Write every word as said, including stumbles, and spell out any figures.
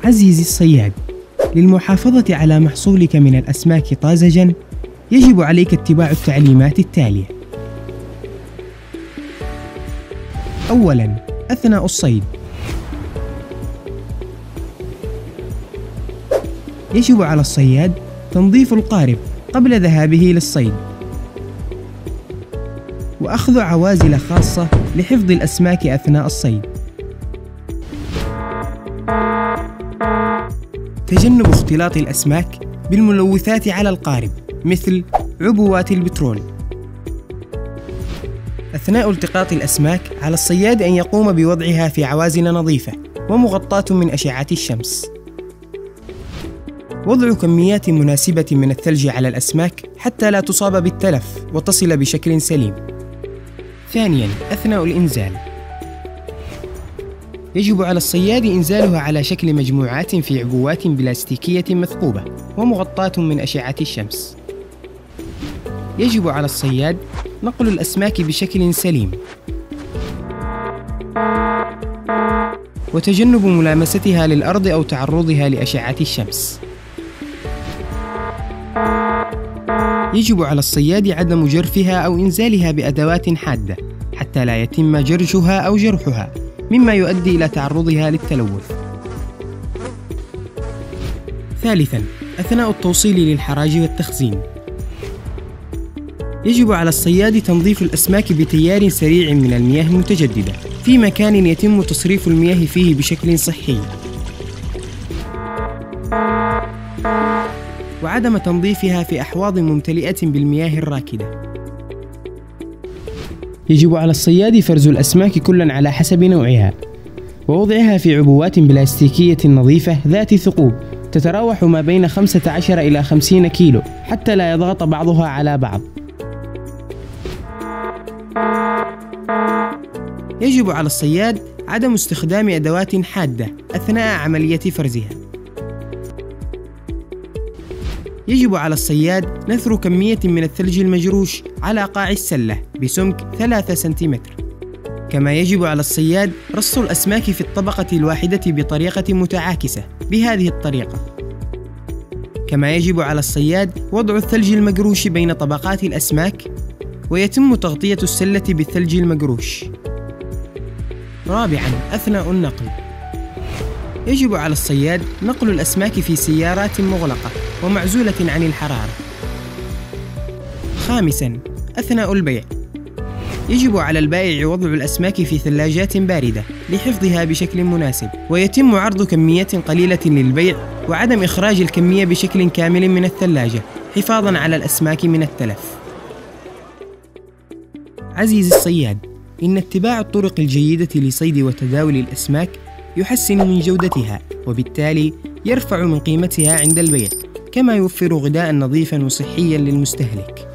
عزيزي الصياد، للمحافظة على محصولك من الأسماك طازجاً، يجب عليك اتباع التعليمات التالية. أولاً، أثناء الصيد يجب على الصياد تنظيف القارب قبل ذهابه للصيد، وأخذ عوازل خاصة لحفظ الأسماك أثناء الصيد. تجنب اختلاط الأسماك بالملوثات على القارب مثل عبوات البترول. أثناء التقاط الأسماك، على الصياد أن يقوم بوضعها في عوازل نظيفة ومغطاة من أشعة الشمس. وضع كميات مناسبة من الثلج على الأسماك حتى لا تصاب بالتلف وتصل بشكل سليم. ثانياً، أثناء الإنزال يجب على الصياد إنزالها على شكل مجموعات في عبوات بلاستيكية مثقوبة ومغطاة من أشعة الشمس. يجب على الصياد نقل الأسماك بشكل سليم، وتجنب ملامستها للأرض أو تعرضها لأشعة الشمس. يجب على الصياد عدم جرفها أو إنزالها بأدوات حادة حتى لا يتم جرجها أو جرحها، مما يؤدي إلى تعرضها للتلوث. ثالثاً، أثناء التوصيل للحراج والتخزين يجب على الصياد تنظيف الأسماك بتيار سريع من المياه المتجددة في مكان يتم تصريف المياه فيه بشكل صحي، وعدم تنظيفها في أحواض ممتلئة بالمياه الراكدة. يجب على الصياد فرز الأسماك كلاً على حسب نوعها، ووضعها في عبوات بلاستيكية نظيفة ذات ثقوب تتراوح ما بين خمسة عشر إلى خمسين كيلو حتى لا يضغط بعضها على بعض. يجب على الصياد عدم استخدام أدوات حادة أثناء عملية فرزها. يجب على الصياد نثر كمية من الثلج المجروش على قاع السلة بسمك ثلاثة سنتيمتر. كما يجب على الصياد رص الأسماك في الطبقة الواحدة بطريقة متعاكسة بهذه الطريقة. كما يجب على الصياد وضع الثلج المجروش بين طبقات الأسماك، ويتم تغطية السلة بالثلج المجروش. رابعاً، أثناء النقل يجب على الصياد نقل الأسماك في سيارات مغلقة ومعزولة عن الحرارة. خامساً، أثناء البيع يجب على البائع وضع الأسماك في ثلاجات باردة لحفظها بشكل مناسب، ويتم عرض كميات قليلة للبيع وعدم إخراج الكمية بشكل كامل من الثلاجة حفاظاً على الأسماك من التلف. عزيزي الصياد، إن اتباع الطرق الجيدة لصيد وتداول الأسماك يحسن من جودتها، وبالتالي يرفع من قيمتها عند البيع، كما يوفر غذاء نظيفاً وصحياً للمستهلك.